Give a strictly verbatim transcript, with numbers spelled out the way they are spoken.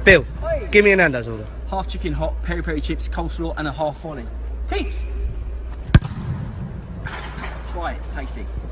Bill, give me an Nando's order. Half chicken hot, peri peri chips, coleslaw, and a half volley. Heat! Try it, it's tasty.